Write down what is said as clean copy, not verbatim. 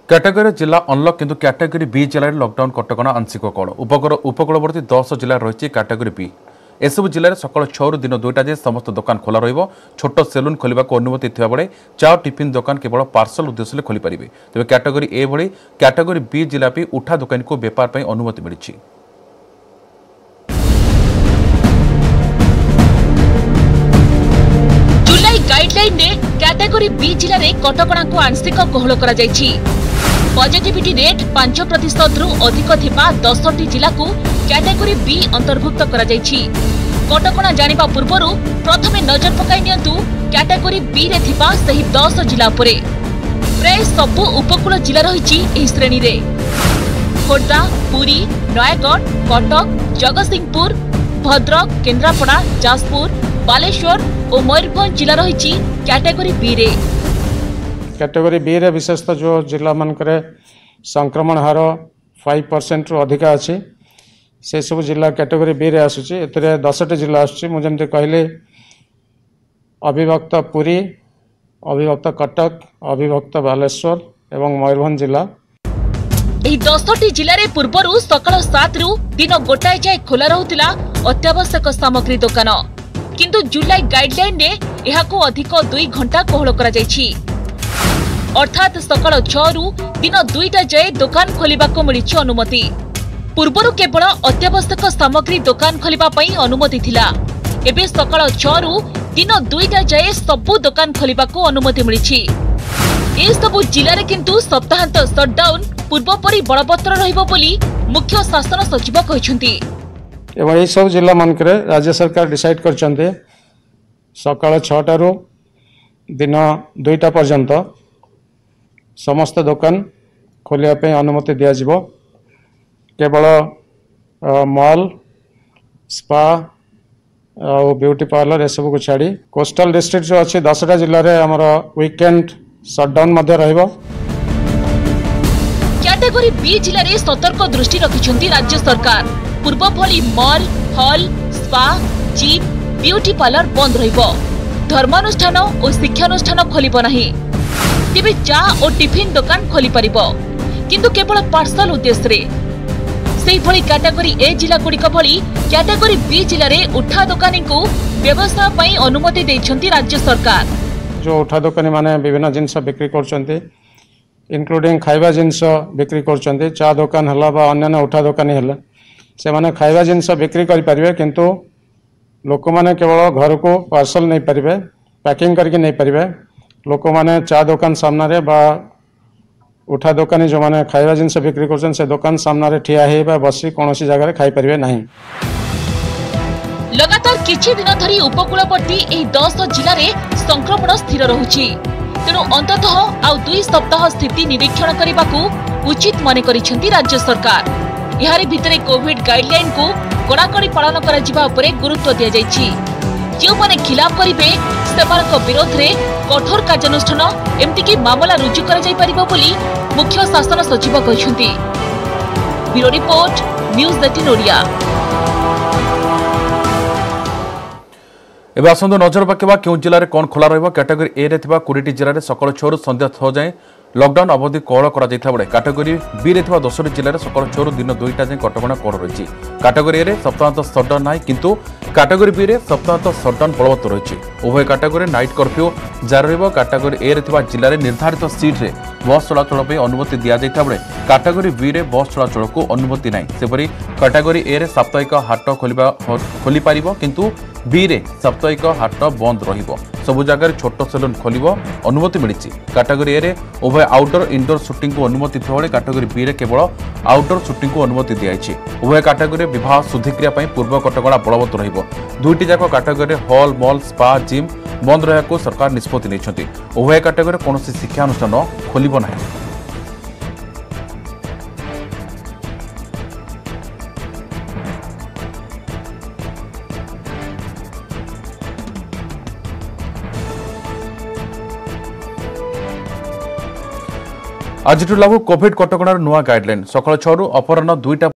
Category जिला अनलक किंतु कैटेगरी बी जिले में लॉकडाउन कटकणा आंशिक कौल उपकूलवर्ती 10 जिले रही कैटेगरी बी एसबू जिले में सकाल 6 रु दिन 2टा जाए समस्त दुकान खोला छोट सेलून खोलने को अनुमति थिबा बेले चा टिफिन दुकान केवल पार्सल उद्देश्य खोली पारे तेज कैटेगरी ए भली कैटेगरी बी जिला भी उठा दुकान को बेपार पर अनुमति मिली। गाइडलाइन ने कैटेगरी बी जिले में कटकणा को आंशिक कोहल करा जायछि। पॉजिटिविटी रेट 5% रु अधिक थिबा 10टी जिला को कैटेगरी बी अंतर्भुक्त करा जायछि। कटकणा जानिबा पूर्वरु प्रथमे नजर पकाई नियंतु कैटेगरी बी रे थिबा सही 10 जिला उपरे प्राय सबु उपकूल जिला रहिछि एही श्रेणी रे। खोर्धा, पुरी, नयागढ़, कटक, जगतसिंहपुर, भद्रक, केन्द्रापड़ा, जाजपुर, बालेश्वर और मयूरभंज जिला रही कैटेगरी बी रे। कैटेगरी बी रे विशेषतः जो जिला मानक संक्रमण हार 5% रु अधिक अच्छी से सब जिला कैटेगरी बी रे आसुची। एतरे 10टी जिला आसुची मुझे कहले अविभक्त पुरी, अविभक्त कटक, अविभक्त बालेश्वर एवं मयूरभंज जिला। एही 10टी जिले में पूर्वरु सकाळ 7 रु दिन गोटाए जाए खोला रहुतिला अत्यावश्यक सामग्री दुकान, किंतु जुलाई गाइडलाइन ने यहाको अधिक 2 घंटा कोहल करा जायछि। अर्थात सकाळ 6 रु दिन 2टा जाए दुकान खोलिबा को मिलिछि अनुमति। पूर्वरु केवल अत्यावश्यक सामग्री दुकान खोलिबा पई अनुमति थिला। एबे सकाळ 6 रु दिन 2टा जाए सबु दुकान खोलिबा को अनुमति मिलिछि। ए सबु जिल्ला रे किंतु सप्ताहांत शटडाउन पूर्व परि बलवत्तर रहिबो बोली मुख्य शासन सचिव कहिसंती। एवं यही सब जिला मानक राज्य सरकार डिसाइड करछन्ते सकाळ 6टा रु दिन 2टा पर्यंत समस्त दुकान खोलिया पे अनुमति दिया जिवो। केवल मॉल, स्पा और ब्यूटी पार्लर एसबू को छाड़ी कोस्टल डिस्ट्रिक्ट जो अच्छी 10टा जिले में आमर वीकेंड शटडाउन मध्य रहिबो। कैटेगरी बी जिले में सतर्क दृष्टि रखिछन्ती राज्य सरकार। पूर्व भली mall, hall, spa, gym, beauty parlour बंद रहिबो। धर्मानुष्ठान और शिक्षानुष्ठान खोलिबो नाही। तेबे चा और टिफिन दुकान खोली परिबो, किंतु केवल पार्सल उद्देश्य रे। सेही भली कैटेगरी ए जिला गुड़िक भली कैटेगरी बी जिले में उठा दुकानी को व्यवसाय पई अनुमति दैछन्ती राज्य सरकार। जो उठा दुकानी माने विभिन्न जिनस बिक्री करछन्ती इंक्लूडिंग खाइबा जिनस बिक्री करछन्ती। चा दुकान हला बा अन्य उठा दुकानी हला से माने खाइबा जिनस बिक्री करि परिबे, किंतु लोक माने केवल घर को पार्सल नहीं परिबे, पैकिंग करके नहीं परिबे। लोक माने चा दुकान सामना रे बा उठा दुकानी जो माने खाइबा जिनस बिक्री करछन से दुकान सामना रे ठिया हे बा बसी कोनोसी जगह रे खाइ परिबे नाही। लगातार किछि दिन धरी उपकूलवर्ती एही 10 जिल्ला रे संक्रमण स्थिर रहुछि। तेणु अंततः आउ 2 सप्ताह स्थिति निरीक्षण करबाकू उचित माने करिसेंती राज्य सरकार। यारी भितरे कोविड गाइडलाइन को कड़ाकड़ी पालन करा जिबा उपरे गुरुत्व दिया जायछि। जो माने खिलाफ करिवे सेमानक विरोध रे कठोर कार्यानुष्ठान एमति कि मामला रुजु करा जाय परिबो बोली मुख्य शासन सचिव कहिसंती। Bureau report, news 18 Odia. एवं आसंत नजर पकेबा क्यों जिले में कौन खोला रहिबो। कैटेगरी ए रे थिबा 20टी जिले में सकाळ 6 रु संध्या 6 जाए लॉकडाउन अवधि कोहल करा जायथा बेले कैटेगरी बी रे थिबा 10टी जिले में सकाळ 6 रु दिन 2टा जाए कटकणा कोहल रही। कैटेगरी ए रे सप्ताहांत शटडाउन नाही, किंतु कैटेगरी बी रे सप्ताहांत शटडाउन बलवत्तर रही। उभय कैटेगरी नाइट कर्फ्यू जारी रहिबो। कैटेगरी ए रे थिबा जिले में निर्धारित सीट रे बस चलाचल पे अनुमति दिया जायथा बेले कैटेगरी बी रे बस चलाचल को अनुमति नाही। सेपरि कैटेगरी ए रे साप्ताहिक हाट खोली पारिबो, किंतु बी रे साप्ताहिक हाट बंद रहिबो। सबु जगह छोट सेलून खोलिबो अनुमति मिलिछि। कैटेगरी ए रे उभय आउटडोर इंडोर शूटिंग को अनुमति थिबा कैटेगरी बी रे केवल आउटडोर शूटिंग को अनुमति दियाछि। उभय कैटेगरी विवाह शुद्धिक्रिया पई पूर्व कटकणा बलवत्तर रहिबो। दुईटी जाक category hall, mall, spa, gym बंद रहा को सरकार निष्पत्ति नैछन्ति। उभय कैटेगरी कौनसी शिक्षानुष्ठान खोलिबो नाही। आज लागू कोविड कटकणार नुआ गाइडलाइन सकाळ 6 रु अपराह्न 2टा